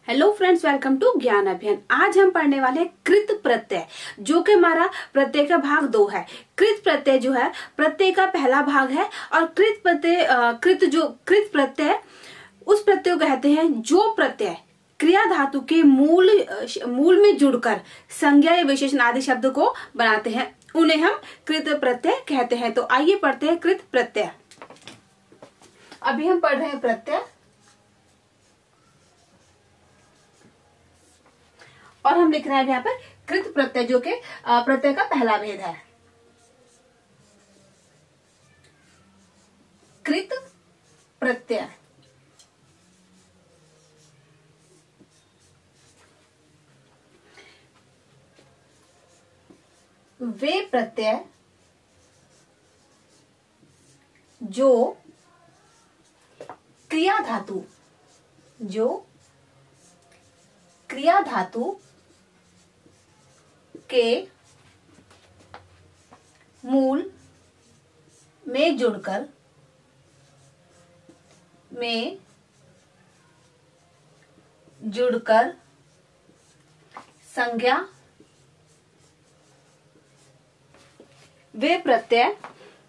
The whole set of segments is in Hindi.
हेलो फ्रेंड्स, वेलकम टू ज्ञान अभियान। आज हम पढ़ने वाले हैं कृत प्रत्यय, जो कि हमारा प्रत्यय का भाग 2 है। कृत प्रत्यय जो है प्रत्यय का पहला भाग है और कृत प्रत्यय उस प्रत्यय को कहते हैं जो प्रत्यय क्रिया धातु के मूल में जुड़कर संज्ञा या विशेषण आदि शब्द को बनाते हैं, उन्हें हम कृत प्रत्यय कहते हैं। तो आइए पढ़ते हैं कृत प्रत्यय। अभी हम पढ़ रहे हैं प्रत्यय और हम लिख रहे हैं यहाँ पर कृत प्रत्यय, जो कि प्रत्यय का पहला भेद है। कृत प्रत्यय वे प्रत्यय जो क्रिया धातु के मूल में जुड़कर संज्ञा वे प्रत्यय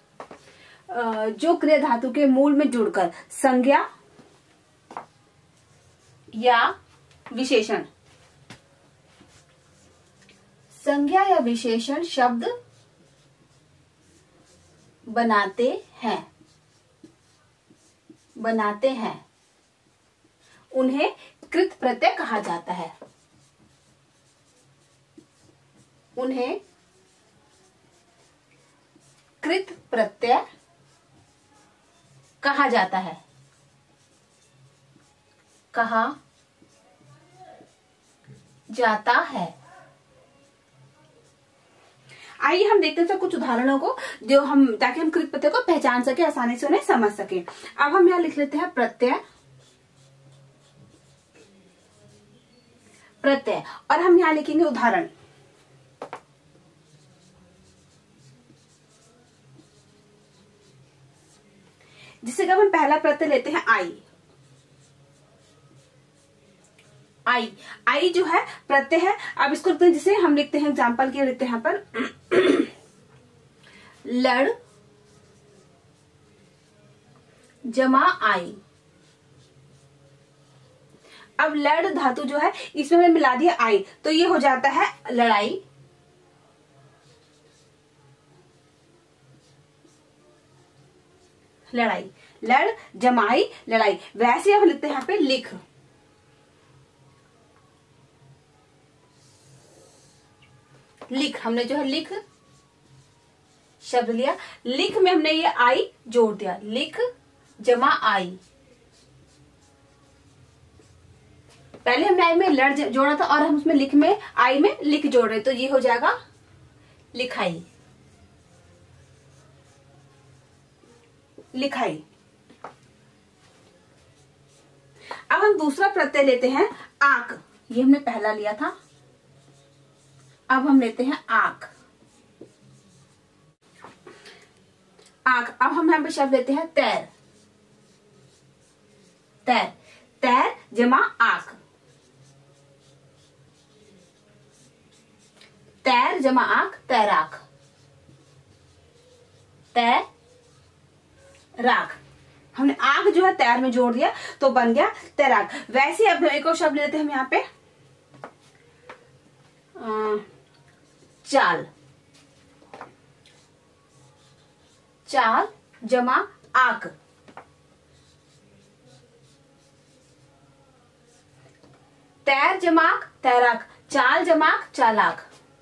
जो क्रिया धातु के मूल में जुड़कर संज्ञा या विशेषण शब्द बनाते हैं, उन्हें कृत प्रत्यय कहा जाता है। उन्हें कृत प्रत्यय कहा जाता है। आइए हम देखते हैं कुछ उदाहरणों को, ताकि हम कृत प्रत्यय को पहचान सके, आसानी से उन्हें समझ सके। अब हम यहाँ लिख लेते हैं प्रत्यय और हम यहाँ लिखेंगे उदाहरण। जिससे कि हम पहला प्रत्यय लेते हैं आई। जो है प्रत्यय है। अब इसको लिखते हैं, जिसे हम लिखते हैं एग्जाम्पल के लिखते हैं यहाँ पर लड़ जमा आई। अब लड़ धातु जो है इसमें हमने मिला दिया आई, तो ये हो जाता है लड़ाई। लड़ जमाई लड़ाई। वैसे हम लिखते हैं यहाँ पे लिख। हमने जो है लिख शब्द लिया, लिख में हमने ये आई जोड़ दिया, लिख जमा आई। पहले हमने आई में लड़ जोड़ा था और हम उसमें लिख में आई में लिख जोड़ रहे, तो ये हो जाएगा लिखाई। अब हम दूसरा प्रत्यय लेते हैं आक। ये हमने पहला लिया था, अब हम लेते हैं आक। अब हम यहाँ पे शब्द लेते हैं तैर जमा आक। तैर जमा आक तैराक। हमने आग जो है तैर में जोड़ दिया, तो बन गया तैराक। वैसे अब एक और शब्द लेते हैं हम यहाँ पे चाल जमा आक। तैर जमाक तैराक। चाल जमाक चालाक।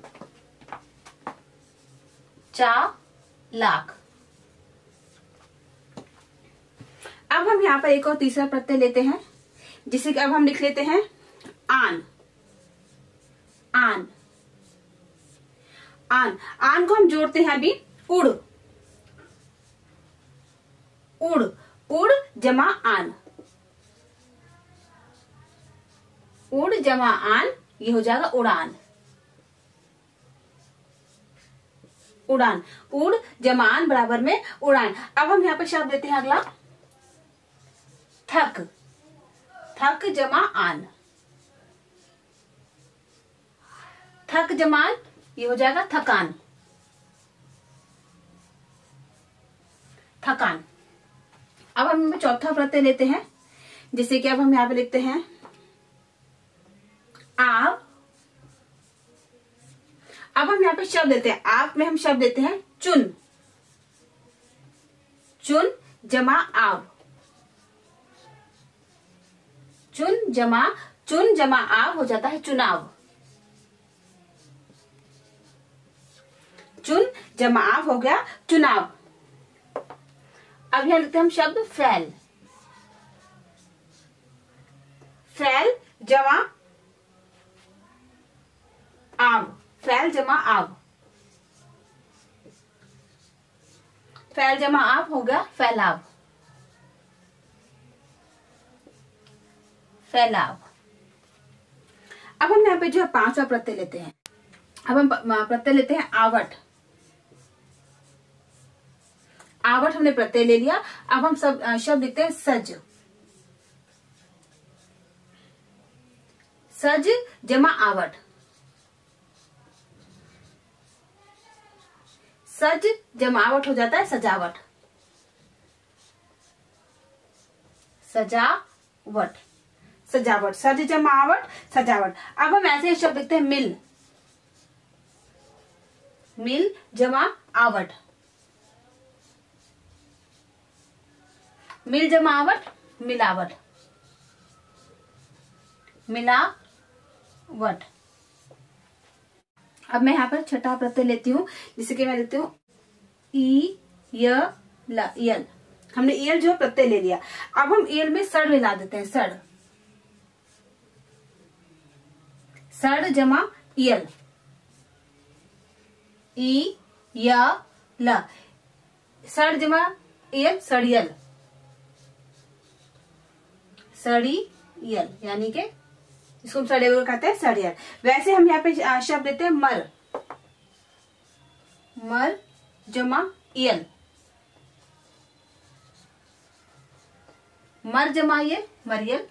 अब हम यहाँ पर एक और तीसरा प्रत्यय लेते हैं, जिसे अब हम लिख लेते हैं आन को हम जोड़ते हैं अभी उड़ जमा आन। उड़ जमा आन, ये हो जाएगा उड़ान। उड़ जमा आन बराबर में उड़ान। अब हम यहाँ पर शब्द देते हैं अगला थक। थक जमा आन। थक जमान, ये हो जाएगा थकान, थकान। अब हम चौथा प्रत्यय लेते हैं, जैसे कि अब हम यहाँ पे लिखते हैं आव। अब हम यहाँ पे शब्द लेते हैं, आव में हम शब्द लेते हैं चुन, चुन जमा आव, चुन जमा आव हो जाता है चुनाव, चुन जमा आव हो गया चुनाव। अब यहाँ लिखते हैं हम शब्द फैल, फैल जमा आव, फैल जमा आव, फैल जमा आव हो गया फैलाव, फैलाव। अब हम यहाँ पे जो है पांचवा प्रत्यय लेते हैं। अब हम प्रत्यय लेते हैं आवट, आवट हमने प्रत्यय ले लिया। अब हम सब शब्द लिखते हैं सज, सज जमा आवट, सज जमावट हो जाता है सजावट, सजावट, सजावट, सज जमावट सजावट। अब हम ऐसे ही शब्द लिखते हैं मिल, मिल जमा आवट, मिल जमावट मिलावट, मिलावट। अब मैं यहाँ पर छठा प्रत्यय लेती हूँ, जिसे कि मैं लेती हूँ ई य ल, यल। हमने यल जो है प्रत्यय ले लिया। अब हम यल में सड़ मिला देते हैं, सड़, सड़ जमा यल, ई य ल, सड़ जमा यल सड़ियल, सड़ियल, यानी कि इसको हम सड़े हुए कहते हैं सड़ियल। वैसे हम यहाँ पे शब्द लेते हैं मर, मर जमा यल, मर जमा यल मरियल,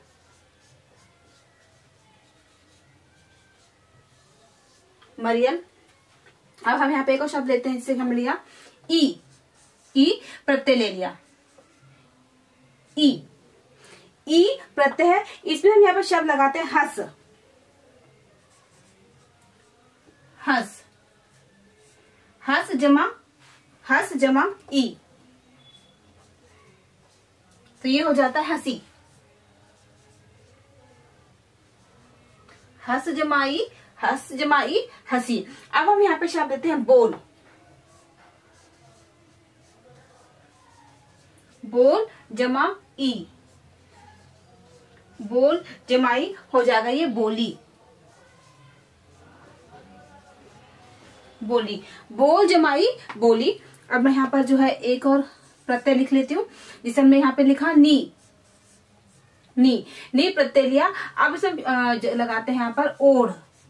मरियल। अब हम यहाँ पे एक और शब्द लेते हैं, जिससे हम लिया ई, ई प्रत्यय ले लिया, ई, ई प्रत्यय है। इसमें हम यहाँ पर शब्द लगाते हैं हंस, हंस, हंस जमा ई, तो ये हो जाता है हंसी, हंस जमाई, हंस जमाई हंसी। अब हम यहाँ पे शब्द देते हैं बोल, बोल जमा ई, बोल जमाई हो जाएगा ये बोली, बोली, बोल जमाई बोली। अब मैं यहाँ पर जो है एक और प्रत्यय लिख लेती हूँ, जिसे हमने यहाँ पे लिखा नी, नी, नी प्रत्यय लिया। अब इसे लगाते हैं यहाँ पर ओढ़,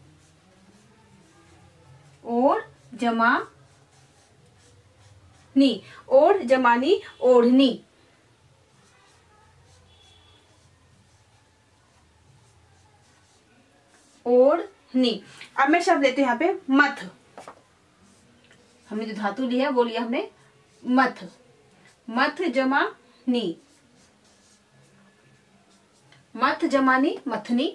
ओढ़ जमा नी, ओढ़ जमानी ओढ़नी, ओढ़नी। अब मैं शब्द लेती हूँ यहाँ पे मथ, हमने जो धातु ली है वो लिया हमने मथ, मथ जमा नी, मथ जमानी मथनी,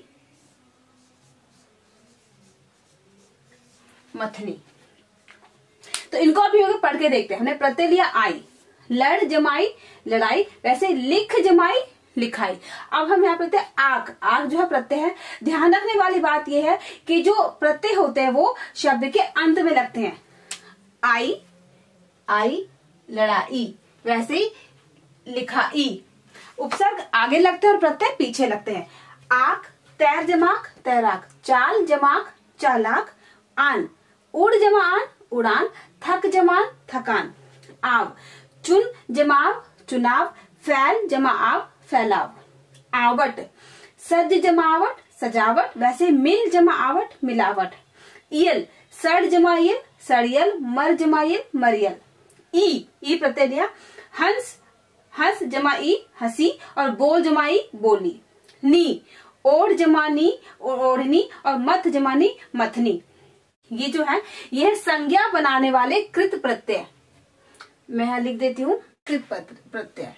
मथनी। तो इनको अभी पढ़ के देखते हैं। हमने प्रत्यय लिया आई, लड़ जमाई लड़ाई, वैसे लिख जमाई लिखाई। अब हम यहाँ पे आग, आग जो है प्रत्यय है। ध्यान रखने वाली बात यह है कि जो प्रत्यय होते हैं वो शब्द के अंत में लगते हैं। आई, आई लड़ाई, वैसे ही लिखाई, उपसर्ग आगे लगते हैं और प्रत्यय पीछे लगते हैं। आग, तैर जमाक तैराक, चाल जमाक चालाक, आन, उड़ जमा आन उड़ान, थक जमान थकान, आव, चुन जमाव चुनाव, फैल जमा आव फैलाव, आवट, सज जमावट सजावट, वैसे मिल जमा आवट मिलावट, यल, सड़ जमा यल सड़ियल, मर जमा यल मरियल। ई प्रत्यय दिया। हंस, हंस जमा ई हंसी और बोल जमाई बोली। नी, ओढ़ जमानी ओढ़नी और मथ जमानी मथनी। ये जो है ये है संज्ञा बनाने वाले कृत प्रत्यय। मैं यहां लिख देती हूं कृत प्रत्यय।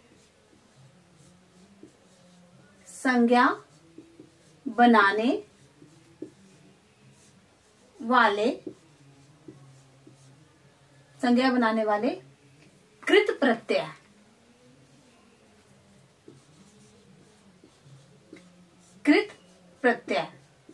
संज्ञा बनाने वाले कृत प्रत्यय। कृत प्रत्यय।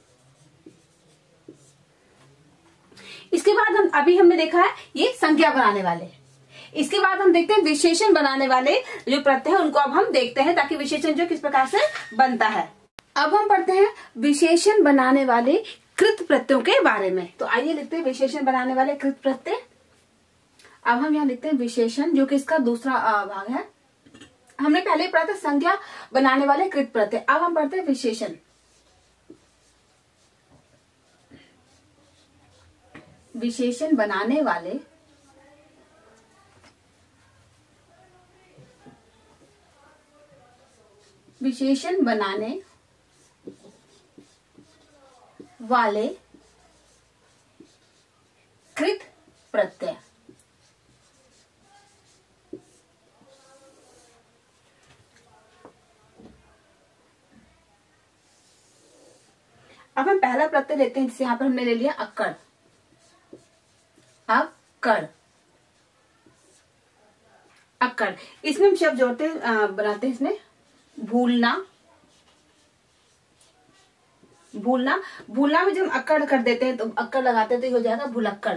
इसके बाद हमने देखा है ये संज्ञा बनाने वाले। इसके बाद हम देखते हैं विशेषण बनाने वाले जो प्रत्यय है उनको अब हम देखते हैं, ताकि विशेषण जो किस प्रकार से बनता है। अब हम पढ़ते हैं विशेषण बनाने वाले कृत प्रत्ययों के बारे में। तो आइए लिखते हैं विशेषण बनाने वाले कृत प्रत्यय। अब हम यहाँ लिखते हैं विशेषण, जो कि इसका दूसरा भाग है। हमने पहले पढ़ा था संज्ञा बनाने वाले कृत प्रत्यय, अब हम पढ़ते हैं विशेषण। विशेषण बनाने वाले कृत प्रत्यय। अब हम पहला प्रत्यय लेते हैं, जिसे यहां पर हमने ले लिया अक्कड़। अक्कड़। अक्कड़, इसमें हम शब्द जोड़ते बनाते हैं इसमें भूलना। भूलना में जब हम अक्कड़ कर देते हैं तो अक्कड़ लगाते हैं तो ये हो जाएगा भुलक्कड़।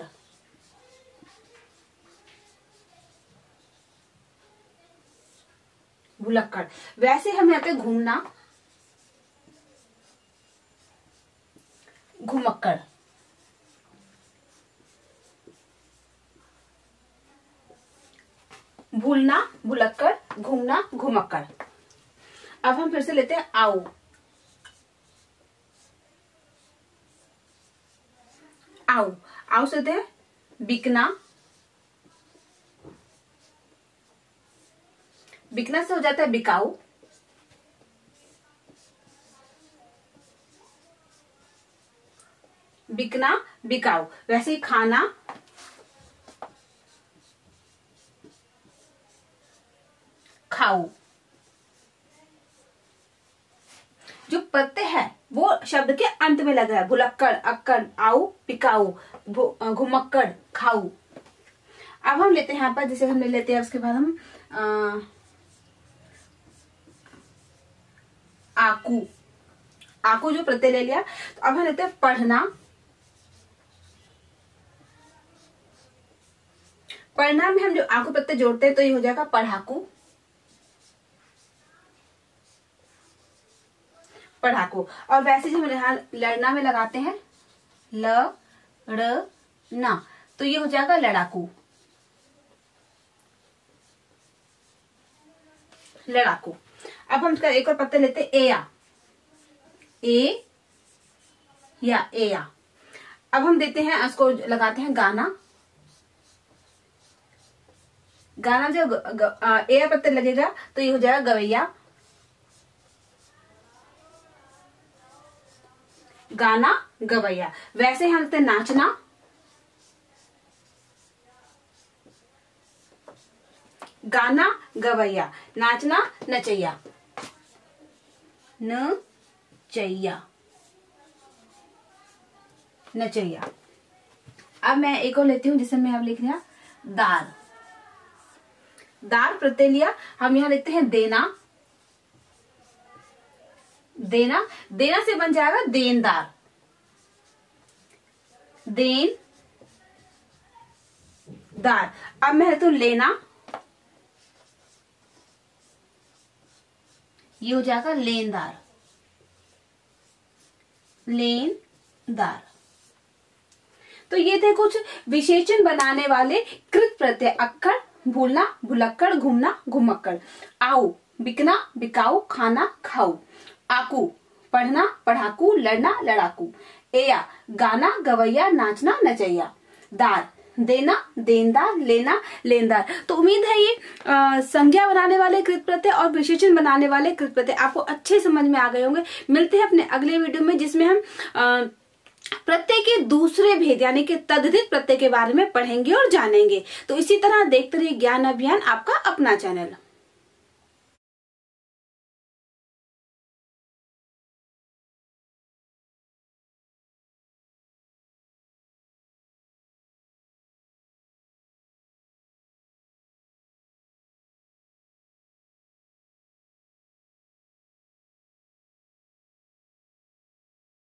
भुलक्कड़। वैसे हम यहाँ पे घूमना, घुमक्कड़। भूलना भुलक्कड़, घूमना घुमक्कड़। अब हम फिर से लेते हैं आओ। आओ। आओ से लेते हैं बिकना। बिकना से हो जाता है बिकाऊ। बिकना बिकाऊ। वैसे ही खाना, खाऊ। जो प्रत्यय है वो शब्द के अंत में लग रहा है। भुलक्कड़, अक्कड़, आओ, बिकाऊ, घुमक्कड़, खाऊ। अब हम लेते हैं यहाँ पर, जैसे हमने लेते हैं उसके बाद हम आकू। आकू जो प्रत्यय ले लिया, तो अब हम लेते हैं पढ़ना। पढ़ना में हम जो आकू प्रत्यय जोड़ते हैं तो ये हो जाएगा पढ़ाकू। पढ़ाकू। और वैसे जो हम यहाँ लड़ना में लगाते हैं ल ड़ ना, तो ये हो जाएगा लड़ाकू। लड़ाकू। अब हम इसका एक और प्रत्यय लेते हैं एया। ए या एया। अब हम देते हैं, उसको लगाते हैं गाना। गाना जब एया प्रत्यय लगेगा तो ये हो जाएगा गवैया। गाना गवैया। वैसे हम लेते हैं नाचना। गाना गवैया। नाचना नचैया। न चैया। नचैया। अब मैं एक और लेती हूं, जिसे मैं अब लिख लिया दार। दार प्रत्यय लिया, हम यहां लिखते हैं देना। देना। देना से बन जाएगा देनदार। देन दार। अब मैं है तो लेना, ये हो जाएगा लेनदार। लेनदार। तो ये थे कुछ विशेषण बनाने वाले कृत प्रत्यय। अक्कड़, भूलना, भुलक्कड़, घूमना, घुमक्कड़। आओ, बिकना, बिकाऊ, खाना, खाऊ। आकू, पढ़ना, पढ़ाकू, लड़ना, लड़ाकू। एया, गाना, गवैया, नाचना, नचैया। दार, देना, देनदार, लेना, लेनदार। तो उम्मीद है ये संज्ञा बनाने वाले कृत प्रत्यय और विशेषण बनाने वाले कृत प्रत्यय आपको अच्छे समझ में आ गए होंगे। मिलते हैं अपने अगले वीडियो में, जिसमें हम प्रत्यय के दूसरे भेद यानी कि तद्धित प्रत्यय के बारे में पढ़ेंगे और जानेंगे। तो इसी तरह देखते रहिए ज्ञान अभियान, आपका अपना चैनल।